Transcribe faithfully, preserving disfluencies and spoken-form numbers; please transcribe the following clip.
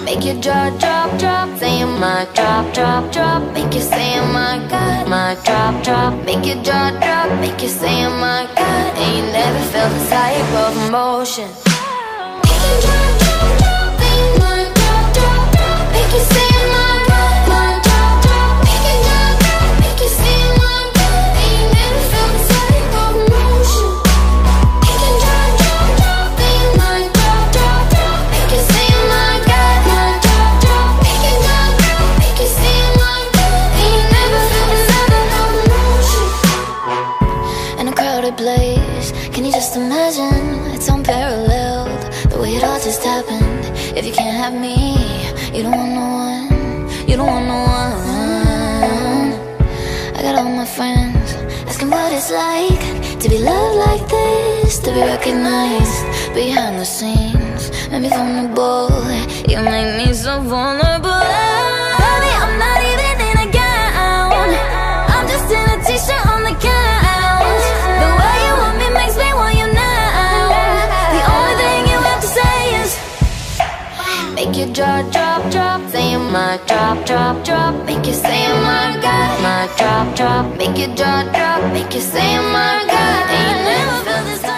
Make your jaw drop, drop, saying my drop, drop, drop. Make you say oh my God, my drop, drop. Make your jaw drop, make you say oh my God. And you never felt this type of emotion. Make your jaw drop, drop, saying my drop, drop, drop. Make you say oh my God, my drop, drop. Make your jaw drop, make you say oh my God. And you never felt this type of emotion. Make your jaw drop, drop, saying my drop, drop, drop. Make you say oh my God, my drop, drop. Make your jaw drop, make you say oh my God. And you never felt this type of emotion. In a crowded place, can you just imagine? It's unparalleled, the way it all just happened. If you can't have me, you don't want no one, you don't want no one. I got all my friends asking what it's like to be loved like this, to be recognized behind the scenes. Maybe vulnerable, you make me so vulnerable. Baby, I'm not even in a gown, I'm just in a t-shirt on the couch. The way you want me makes me want you now. The only thing you have to say is make your jaw drop, drop, saying my drop, drop, drop. Make you say oh my God, my drop, drop. Make your jaw drop, make you say oh my God. And you never feel this